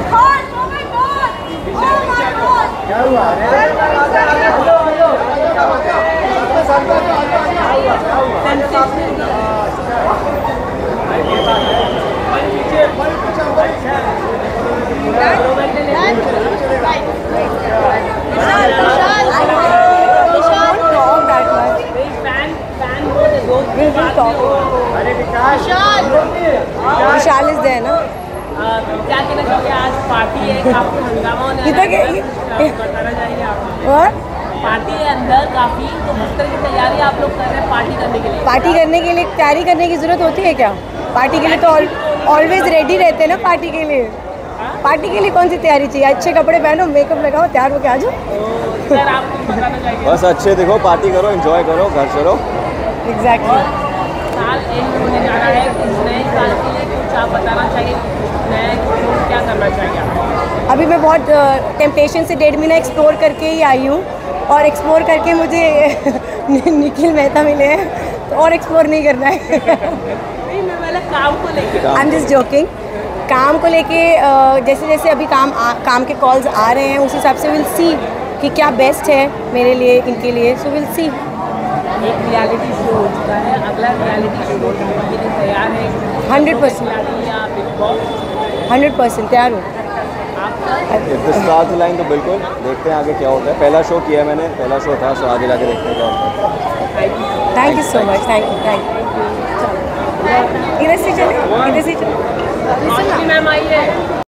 क्या हुआ? विशाल is there ना। क्या कहना चाहोगे? आज पार्टी है, काफी हंगामा होने वाला है, बताना चाहिए आपको। और पार्टी है अंदर काफी, तो किस तरह की तैयारी आप लोग कर रहे हैं पार्टी करने के लिए? पार्टी करने के लिए तैयारी करने की जरूरत होती है क्या? पार्टी के लिए तो ऑलवेज रेडी रहते हैं ना। पार्टी के लिए कौन सी तैयारी चाहिए? अच्छे कपड़े पहनो, मेकअप लगाओ, तैयार होके आ जाओ। सर आपको बताना चाहिए। बस अच्छे देखो, पार्टी करो, एंजॉय करो, घर चलो। एग्जैक्टली। साल एंड होने जा रहा है, इस नए साल के लिए कुछ आप बताना चाहिए, नए क्या करना चाहिए आपको? अभी मैं बहुत टेम्पटेशन से 1.5 महीना एक्सप्लोर करके ही आई हूँ, और एक्सप्लोर करके मुझे निखिल मेहता मिले हैं, तो और एक्सप्लोर नहीं करना है। नहीं, मैं वाला काम को लेकर। I am just joking. काम को लेके जैसे जैसे अभी काम के कॉल्स आ रहे हैं, उस हिसाब से विल सी कि क्या बेस्ट है मेरे लिए, इनके लिए। So we'll see. एक रियलिटी शो हो चुका है, अगला रियलिटी शो के लिए तैयार है? 100% या बिग बॉस? 100% तैयार हूँ। स्टार्ट लाइन तो बिल्कुल, देखते हैं आगे क्या होता है। पहला शो किया मैंने, पहला शो था, सो आगे जाके देखते हैं क्या होता है। Thank you so much. Thank you. इधर से चले, इधर से चले। मैम आई है।